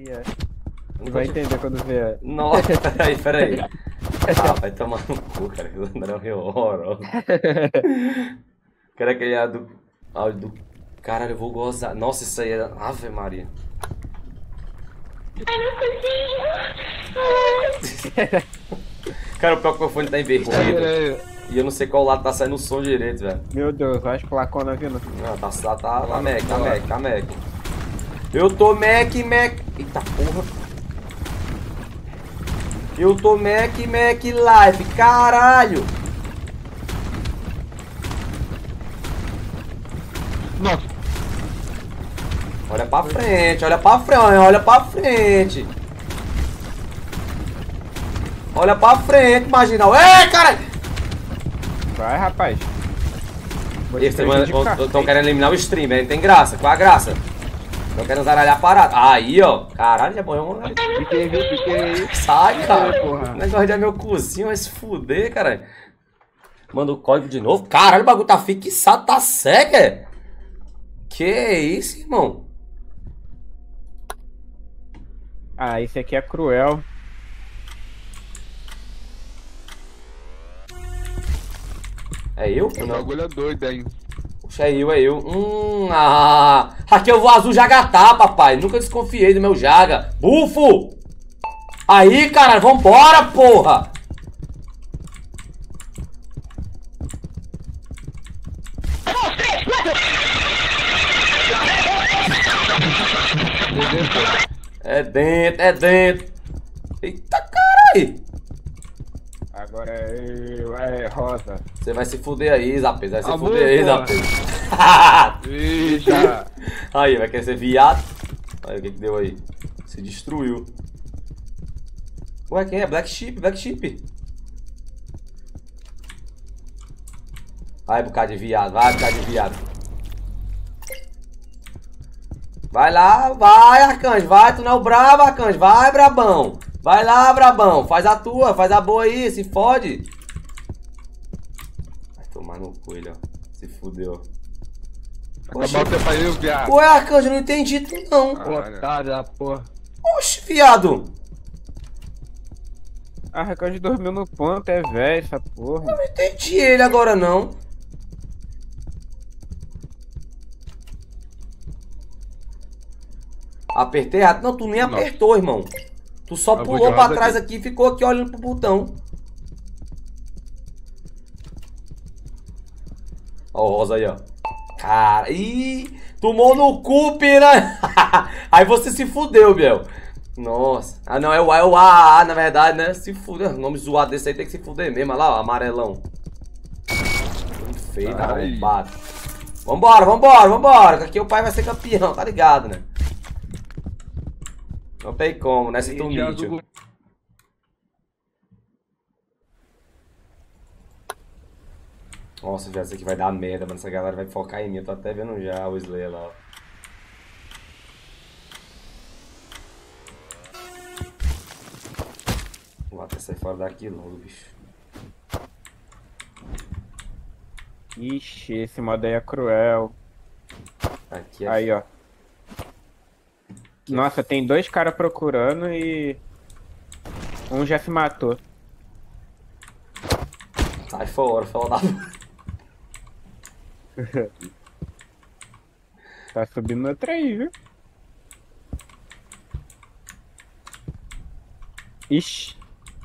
Vai entender quando vier. Nossa, peraí. Ah, vai tomar no cu, cara. O André é meio horroroso. Quero aquele áudio do... Caralho, eu vou gozar. Nossa, isso aí é... Ave Maria. Cara, o pior que o fone tá invertido. E eu não sei qual lado tá saindo o som direito, velho. Meu Deus, vai as placona vindo. Não, tá Mac. Eu tô Mac. Eita porra. Eu tô Mac Live, caralho. Nossa. Olha pra frente. Olha pra frente, marginal. Ei, caralho! Vai, rapaz. Eles estão querendo eliminar o stream, não tem graça. Qual a graça? Estão querendo zaralhar a parada. Aí, ó. Caralho, já morreu um. Piquei. Sai, cara. Porra. O negócio de meu cozinho vai se fuder, caralho. Manda o código de novo. Caralho, o bagulho tá fixado, tá seco, é? Que isso, irmão? Ah, esse aqui é cruel. É eu? O bagulho é doido, hein? Puxa, é eu. Aqui eu vou azul Jagatá, papai. Nunca desconfiei do meu Jaga. Bufo! Aí, cara, vambora, porra! É dentro. Eita, caralho! Agora é rosa. Você vai se fuder aí, Zapes. Vai se Amor, fuder aí, porra. Zapes. Eita. Aí, vai querer ser viado. Aí, o que deu aí? Se destruiu. Ué, quem é? Black Sheep. Vai, bocado de viado. Vai lá, vai, Arcanjo. Vai, tu não é o brabo, Arcanjo. Vai, brabão. Vai lá, brabão. Faz a tua, faz a boa aí, se fode. Vai tomar no cu, ele, ó. Se fudeu. Acabar o tempo aí, viado. Ué, Arcanjo, não entendi tu não. Otário da porra. Oxe, viado. Ah, Arcanjo dormiu no ponto, é velho essa porra. Eu não entendi ele agora não. Apertei errado. Não, tu nem apertou, irmão. Tu só Eu vou pulou de pra rosa trás aqui. aqui e ficou aqui olhando pro botão. Ó o rosa aí, ó. Cara, ih, tomou no cu, piranha. Aí você se fudeu, Biel. Nossa. Ah, não, é o A, na verdade, né? Se fudeu. Nome zoado desse aí tem que se fuder mesmo. Olha lá, ó, amarelão. Feio, tá arrombado. Vambora. Que aqui o pai vai ser campeão, tá ligado, né? Não tem como, né? Se tu mídio. Nossa, já isso aqui vai dar merda, mano. Essa galera vai focar em mim. Eu tô até vendo já o Slayer lá, ó. Vou até sair fora daqui logo, bicho. Ixi, esse modo aí é cruel. Aqui é... Aí, ó. Nossa, tem dois caras procurando e... um já se matou. Sai fora, fala da... Tá subindo outra aí, viu? Ixi.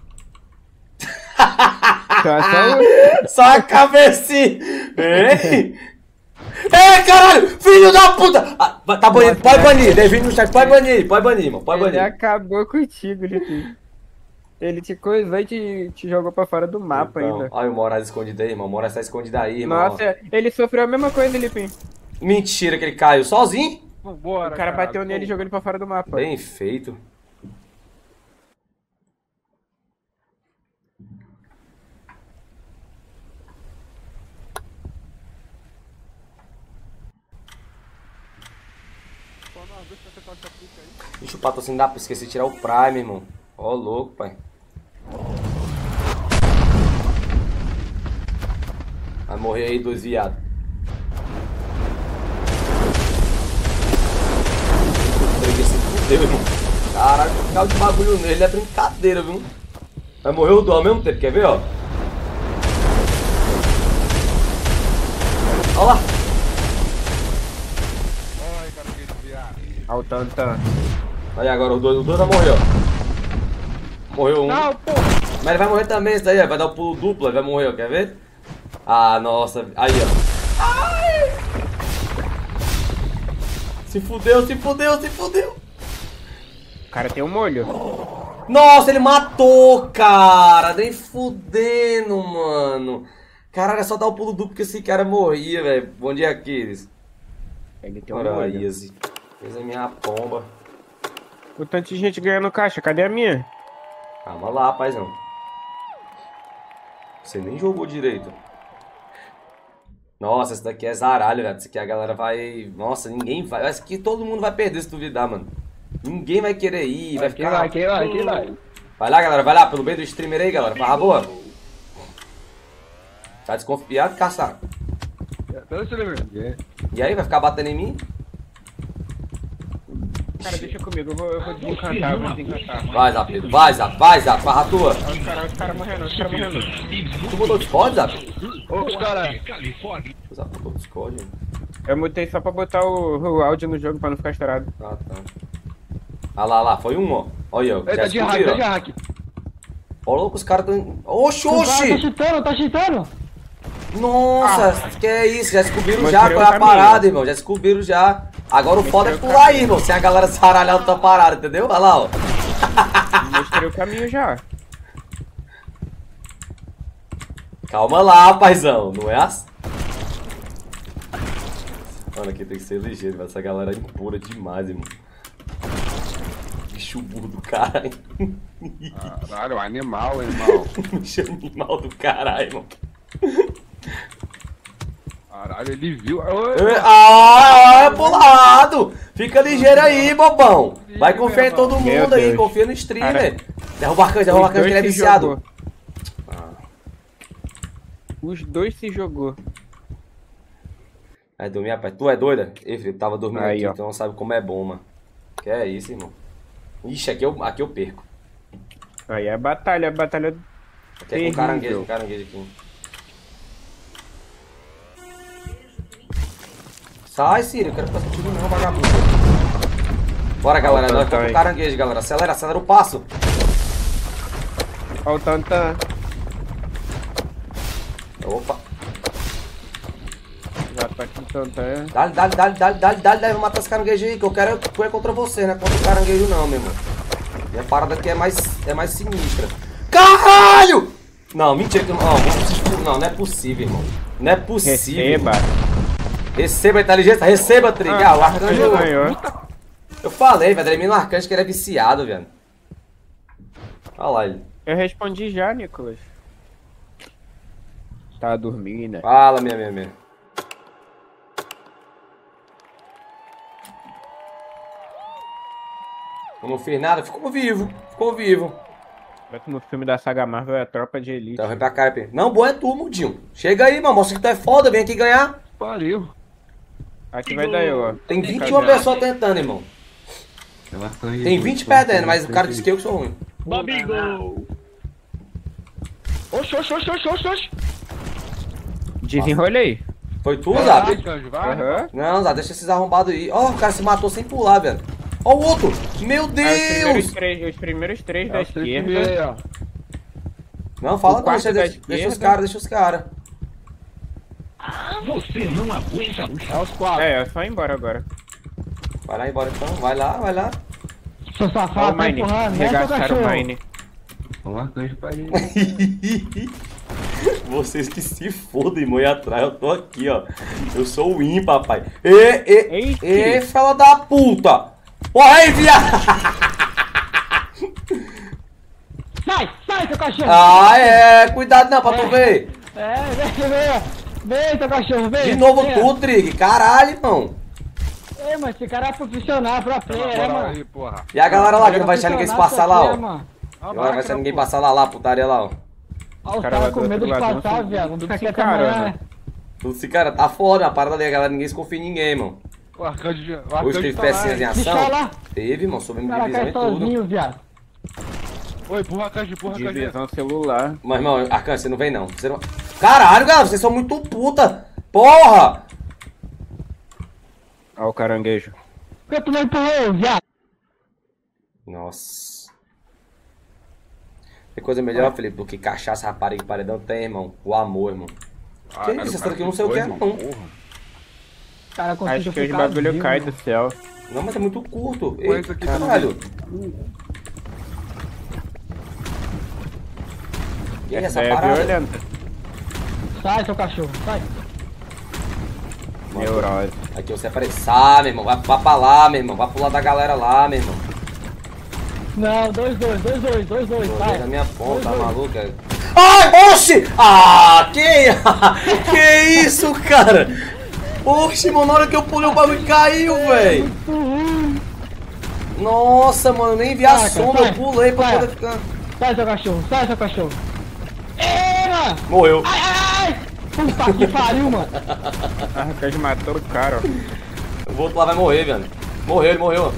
Só a cabecinha! Ei! Ei, caralho! Filho da puta! Ah, tá banido, pode banir. Devine no chat, pode banir, irmão. Pode Ele banir. acabou contigo, Lipe. Ele te coisou e te jogou pra fora do mapa Então, ainda. olha o Moraes escondido aí, irmão. O Moraes tá escondido aí, irmão. Nossa, ele sofreu a mesma coisa, Lipe. Mentira que ele caiu sozinho? Vambora, O cara bateu nele e jogou ele pra fora do mapa. Bem feito. Deixa o patrocínio dá pra esquecer de tirar o Prime, irmão. Ó, louco, pai. Vai morrer aí, dois viados. Se fudeu, irmão. Caralho, que carro de bagulho nele é brincadeira, viu? Vai morrer o dois ao mesmo tempo, quer ver, ó? Olha lá. Ai, cara, que desviar. Olha o Tantan. Aí agora os dois vai morrer, ó. Morreu um. Não, pô. Mas ele vai morrer também, isso daí, ó. Vai dar o pulo duplo, ele vai morrer, ó. Quer ver? Ah, nossa. Aí, ó. Ai! Se fudeu, se fudeu, se fudeu. O cara tem um molho. Nossa, ele matou, cara. Nem fudendo, mano. Caralho, é só dar o pulo duplo que esse cara morria, velho. Bom dia, Aquiles. Ele tem um Ora, molho. Easy. Fez a minha pomba. O tanto de gente ganhando caixa, cadê a minha? Calma lá, paizão. Você nem jogou direito. Nossa, esse daqui é zaralho, velho. Esse aqui a galera vai... Nossa, ninguém vai... Esse aqui todo mundo vai perder se duvidar, mano. Ninguém vai querer ir, vai ficar... Quem vai? Vai lá, galera, vai lá, pelo meio do streamer aí, galera. Barra boa. Tá desconfiado, caçar? E aí, vai ficar batendo em mim? Cara, deixa comigo, eu vou desencantar, Vai, Zap, vai, Zap, vai, Zap, barra tua. Olha os caras morrendo, Tu botou Discord, Zap? Ô, os caras. O Zap botou Discord, hein? Eu mutei só pra botar o áudio no jogo pra não ficar estourado. Ah, tá. Ah lá, foi um, ó. Olha, ó. Ei, tá de hack, tá de hack. Ó, louco, os caras tão... Oxi, oxi! Tá cheatando. Nossa, que é isso? Já descobriram Mostrei já o qual é a caminho. parada, irmão. Já descobriram já. Agora o foda é Mostrei o pular aí, caminho. irmão. Sem a galera zaralhar outra parada, entendeu? Olha lá, ó. Mostrei o caminho já. Calma lá, paizão. Não é assim. Mano, aqui tem que ser ligeiro, velho. Essa galera é impura demais, irmão. Bicho burro do caralho. Caralho, animal, irmão. Bicho animal do caralho, irmão. Caralho, ele viu. É pulado! Fica ligeiro aí, bobão. Vai confiar em todo Meu mundo aí, Deus. confia no streamer. Cara, Derruba a arcanjo que ele é viciado. Os dois se jogou. Vai dormir, rapaz. Tu é doida? Ei, Felipe, tava dormindo Aí, aqui, ó. então não sabe como é bom, mano. Que é isso, irmão. Ixi, aqui eu perco. Aí é batalha Aqui é com terrível. caranguejo aqui. Sai, Ciro, eu quero passar contigo não, vagabundo. Bora, galera, nós estamos com caranguejo, galera. Acelera o passo. Olha o Tantan. Opa. Já tá aqui o Tantan. Dale, vou matar esse caranguejo aí, que eu quero é contra você, não é contra o caranguejo não, meu irmão. Minha parada aqui é mais sinistra. Caralho! Não, mentira que não é possível, irmão. Não é possível. Receba a inteligência, receba, Trig. O arcanjo ganhou. Eu falei, velho, elimina o arcanjo que ele é viciado, velho. Olha lá ele. Eu respondi já, Nicolas. Tá dormindo, né? Fala, minha. Eu não fiz nada, ficou vivo. No filme da saga Marvel é a Tropa de Elite. Então vem pra cá, Pê. Não, bom é tu, Mudinho. Chega aí, mano. Mostra que tu é foda, vem aqui ganhar. Pariu. Aqui vai dar eu, ó. Tem 21 pessoas tentando, irmão. Tem 20 perdendo, mas o cara disse que eu sou ruim. Babigol. Oxi. Desenrolei. Foi tu, Zap? Arcanjo, vai. Aham. Não, Zap, deixa esses arrombados aí. Ó, o cara se matou sem pular, velho. Ó o outro. Meu Deus. Os primeiros três da É os três esquerda. primeiros aí, ó. Não, fala O não, quarto da deixa esquerda. os caras. É os quatro. É só ir embora agora. Vai lá embora então, vai lá. Seu Olha safado, o tá Mine. empurrando, né, seu Regaçaram o cachorro? Mine. Um arcanjo pra ele. Vocês que se fodem, irmão, e atrás, eu tô aqui, ó. Eu sou o Win, papai. Ê, fela da puta! Porra aí, viado! Sai, seu cachorro! Ah, é, cuidado não, pra tu ver. Vem, seu cachorro, vem! De novo vem. tu, Trig, caralho, irmão. Ei, mas esse cara é profissional, pro player, Bora mano. aí, porra. E a galera lá, que não vai deixar ninguém se passar lá, ó. Mano. Agora vai deixar ninguém passar lá, putaria lá, ó. Olha os Cara, caras com do medo de outro lado, passar, não viado. tudo Não fica se quieto encarando. amanhã, né? Tudo esse cara tá foda, a parada ali, a galera, ninguém se confia em ninguém, irmão. O arcanjo Hoje tá teve lá, pecinhas em hein? ação? Deixa lá. Teve, irmão. Soube Cara, divisão cai e tudo. sozinho, viado. Oi, empurra o arcanjo, Divisão celular. Mas, irmão, Arcanjo, você não vem, não. Você não... Caralho, galera, vocês são muito puta. Porra! Ó o caranguejo. Por que tu não empurrou, viado? Nossa. Tem coisa melhor, Felipe, do que cachaça, rapariga e paredão? Tem, irmão. O amor, irmão. Que isso? Essa daqui eu não sei o que é, não. Cara, Acho conseguiu que os ficar bagulho vivo. cai do céu. Não, mas é muito curto. Põe Ei, isso aqui caralho. E aí, essa É parada? violenta. Sai, seu cachorro, sai. Neurose. Aqui eu separei. Sai, meu irmão. Vai pra lá, meu irmão. Vai pro lado da galera lá, meu irmão. Não, 2-2, Tô sai. na minha ponta, tá Dois, dois. maluco? Ai, oxi! Ah, que isso, cara? Oxi, mano, na hora que eu pulei o bagulho caiu, velho. Nossa, mano, eu nem vi a Sai, cara, sombra, eu sai. pulei pra Sai. poder ficar. Sai, seu cachorro, sai, seu cachorro. Eita! Morreu. Ai, ai, ai! Puta que pariu, mano. Arcanjo matou o cara, ó. O outro lá vai morrer, velho. Morreu, ele morreu.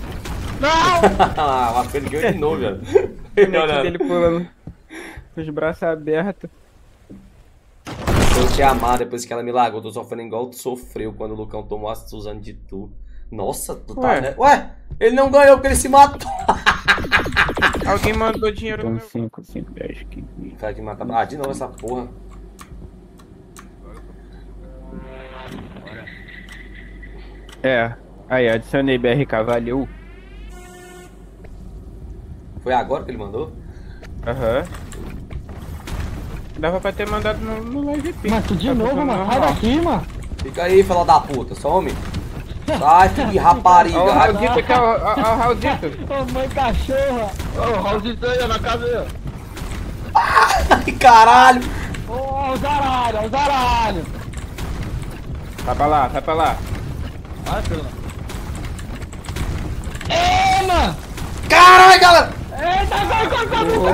Não! O Arcanjo ganhou de novo, velho. O bonequinho dele pulando. Com os braços abertos. Eu te amar depois que ela me largou. Tô sofrendo igual tu sofreu quando o Lucão tomou a Suzane de tu. Nossa, tu tá... Ué? Né? Ué, ele não ganhou porque ele se matou. Alguém mandou dinheiro no Então, meu... 5, 10, 15. Cara que mata... Ah, de novo essa porra. É. Aí, adicionei BRK, valeu. Foi agora que ele mandou? Aham. Dava pra ter mandado no live pix. Mas tu de Tá novo, ficando mano. Sai normal. daqui, mano. Fica aí, fela da puta, some. Sai, filho de rapariga. Ó o Vai- Raulzito aqui, ó o Raulzito. Ô, mãe cachorra. Ô, Raulzito aí, na casa aí. Ai, caralho. Ô, os aralhos, os aralhos. Tá pra lá, tá pra lá. Vai, filho. Ei, mano. Caralho, galera. Eita, vai.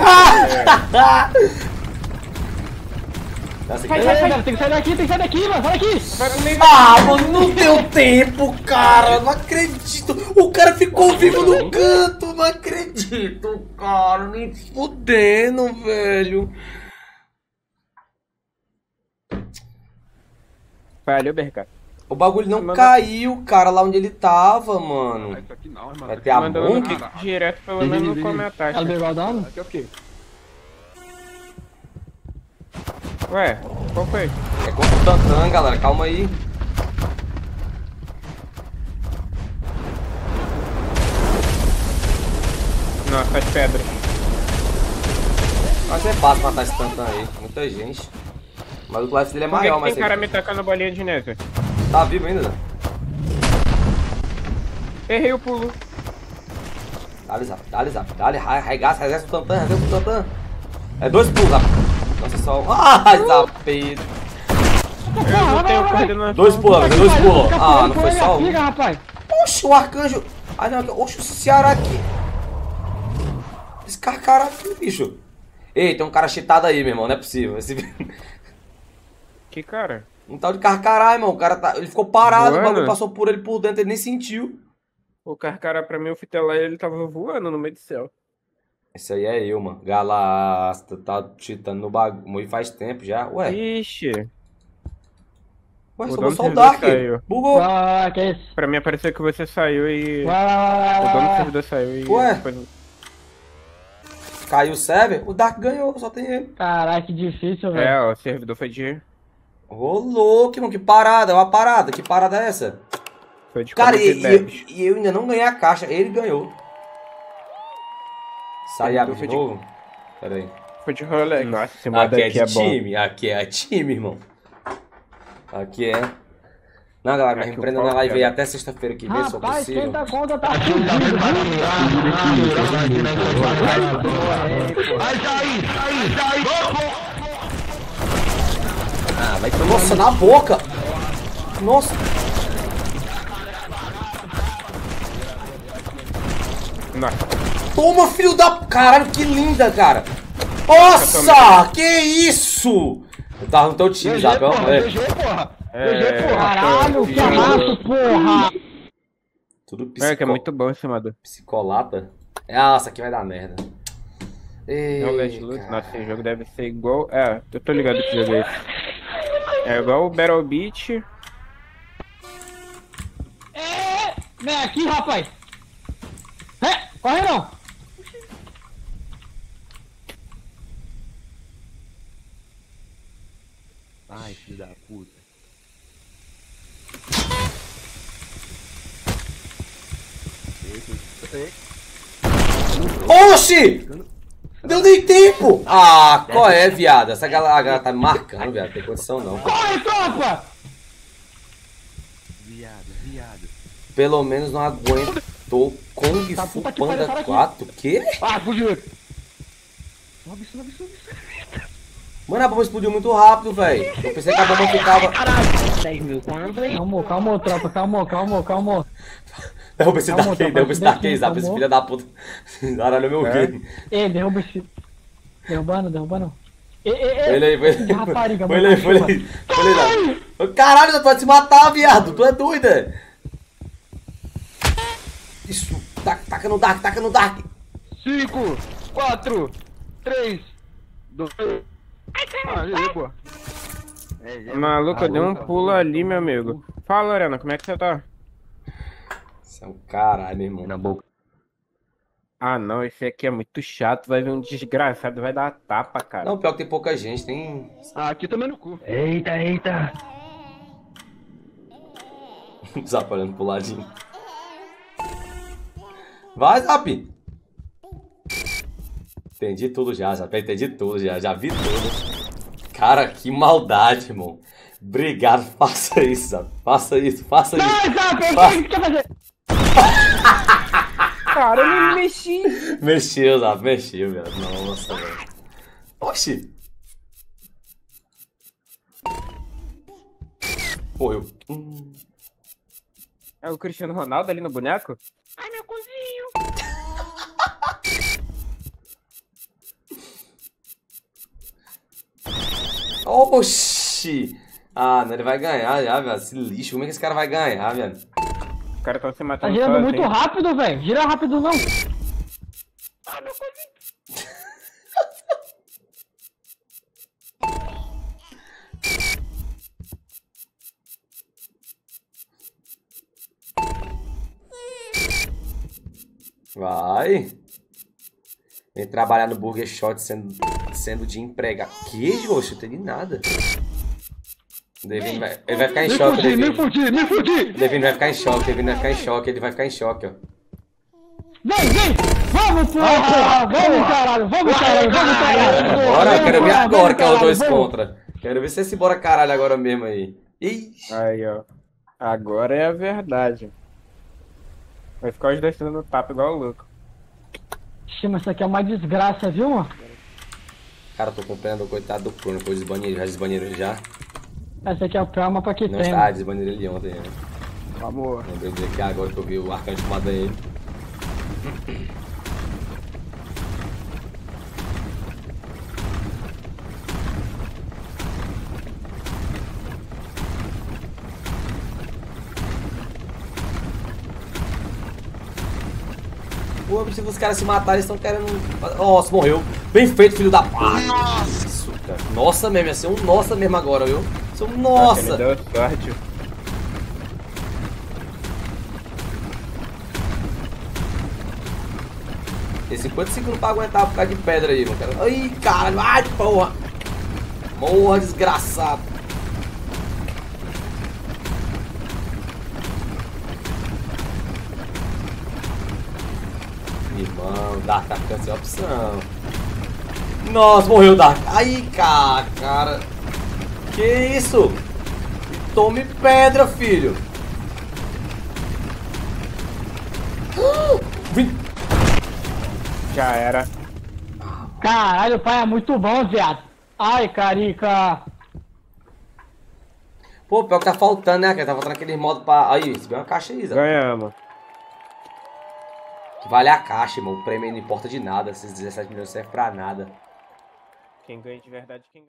Essa Sai, aqui. sai, sai. Tem que sair daqui, mano. Sai daqui. Vai no meio Ah, mano, não deu tempo, cara. Não acredito. O cara ficou vivo no canto. Não acredito, cara. Nem fudendo, velho. Valeu, BRK. O bagulho não Manda- caiu, cara, lá onde ele tava, mano. Isso aqui não, irmão. Vai ter a Mandando monk? direto pelo menos no comentário. Ela pegou o dano? Aqui é o quê? Ué, qual foi? É contra o Tantan, galera. Calma aí. Nossa, as pedras. Mas é fácil matar esse Tantan aí. Muita gente. Mas o life dele é Por que maior, que mas tem cara me tacando bolinha de neve? tá vivo ainda, né? Errei o pulo. Dá-lhe zap, dá-lhe, arregaça o Tantan. É 2 pulos, zap. Nossa, só um. Ai, zapeta. Eu não tenho coordenação. 2 pulos, amigo, 2 pulos. Ah, não foi só um. Fica, rapaz. Oxe, o arcanjo. Ah, não, oxe, o Ceará aqui. Esse cara aqui, bicho. Ei, tem um cara cheatado aí, meu irmão, não é possível. Esse... Que cara? Um tal de carcará, irmão. O cara tá. Ele ficou parado, o Voando? bagulho passou por ele por dentro, ele nem sentiu. O Carcará pra mim, eu fui até lá e ele tava voando no meio do céu. Esse aí é eu, mano. Galasta, tá cheatando no bagulho faz tempo já. Ué, Ixi. ué, o só dono só o do Dark. servidor saiu. Bugou. Ah, que isso? Pra mim apareceu que você saiu e... Vai. O dono do servidor saiu e... Ué? depois- Caiu o server, o Dark ganhou, só tem ele. Caralho, que difícil, velho. É, ó, o servidor foi de... Ô, louco, irmão, que parada, é uma parada. Que parada é essa? Foi de Cara, comes e bebes. e eu ainda não ganhei a caixa, ele ganhou. Sai e abre de Foi de- novo? Pera aí. Foi de Rolex. Nossa, esse modo Aqui é aqui de é bom. time, aqui é time, irmão. Aqui é. Não, galera, mas Aqui o empreenda pau na live aí quebra. até sexta-feira que vem, se for Rapaz, possível. quem tá contra tá fudido. Ah, vai tomar. Nossa, na boca! Nossa! Nossa, Toma, filho da. Caralho, que linda, cara! Nossa! Que isso! Eu tava no teu time já, pelo amor de Deus. GG, porra. é... Caralho, que amasso, porra. Tudo É que é muito bom esse simulador. psicolata. Nossa, aqui vai dar merda. Roulette Ei, Loot, cara. nossa, esse jogo deve ser igual. É, eu tô ligado que jogo é esse. É igual o Battle Beat. Vem aqui, rapaz. Corre não. Ai, filho da puta. Oxi! Deu nem tempo! Ah, qual é, viado? Essa galera tá me marcando, viado. Não tem condição não. Corre, tropa. Viado. Pelo menos não aguentou Kung Tá, Fu puta que pariu, Panda sai daqui. 4. Quê? Ah, fugiu. Sobe. Mano, a bomba explodiu muito rápido, velho. Eu pensei que a bomba ficava... 10 mil quanto, hein? Calma, tropa, calma. Derruba esse Calma, Dark Age, tá, derruba esse Dark Age, calma. esse filho da puta. Caralho, meu game. Ei, derruba esse... Derrubando. Foi ele aí, foi ele. Que rapariga, Foi mano, ele, foi ele. Foi ele lá. Caralho, tu vai se matar, viado. Tu é doido, é? Isso, taca no Dark. 5, 4, 3, 2. Ah, já pô. Maluco, eu dei um pulo ali, meu amigo. Fala, Lorena, como é que você tá? Você é um caralho, meu irmão. Na boca. Ah, não, esse aqui é muito chato. Vai vir um desgraçado, vai dar tapa, cara. Não, pior que tem pouca gente, tem... Ah, aqui também no cu. Eita. Zap olhando pro ladinho. Vai, Zap! Entendi tudo já, Zap. Entendi tudo já vi tudo. Cara, que maldade, irmão. Obrigado, faça isso, Zap. Faça isso. Não, Zap, o que você quer fazer? Cara, eu não me mexi. Mexeu, Zap. Mexeu, velho. Nossa, velho. Oxi. Morreu. É o Cristiano Ronaldo ali no boneco? Ai, meu cozinho. Oxi! Ah, não, ele vai ganhar já, velho. Esse lixo, como é que esse cara vai ganhar, velho? Os caras estão se Tá matando girando muito sozinho. rápido, velho. Gira rápido, não. Vai. Vem trabalhar no Burger Shot sendo de empregado. Que, Josh? Não entendi nada. Devine vai, ele vai ficar em choque, Devine. Me fudi. Devine vai ficar em choque, Devine vai ficar em choque, ele vai ficar em choque, ó. Vem. Vamos, porra. Vamos, caralho. Agora, eu quero ver agora que é o Vamos, 2 caralho, contra. Quero ver se esse bora caralho agora mesmo aí. Ixi. Aí, ó. Agora é a verdade. Vai ficar os dois dando tapa igual o louco. Ixi, mas isso aqui é uma desgraça, viu, mano? Cara, tô acompanhando o coitado do Bruno, pois já desbaneiro ele já. Essa aqui é o pior mapa que Não tem, está, mano. desbaneiro ele ontem, né? Vamos. Lembrei dele aqui agora que eu vi o arcanjo chamado ele. Pô, se os caras se matarem, eles estão querendo... Nossa, morreu. Bem feito, filho da... Nossa! Isso, cara. Nossa mesmo, ia ser um nossa mesmo agora, viu? Ia ser um Ele nossa! deu sorte. Tem 50 segundos pra aguentar por causa de pedra aí, mano. Ai, caralho. Ai, porra. Morra, desgraçado. Irmão, Dark tá ficando sem opção. Nossa, morreu o Dark. Aí, cara. Que isso? Tome pedra, filho. Vim. Já era. Caralho, o pai é muito bom, viado. Ai, carica. Pô, pior que tá faltando, né, cara? Tá faltando aquele modo pra... Aí, recebi uma caixa aí, Zé. Ganhamos. Que vale a caixa, irmão. O prêmio não importa de nada. Esses 17 milhões não servem pra nada. Quem ganha de verdade, quem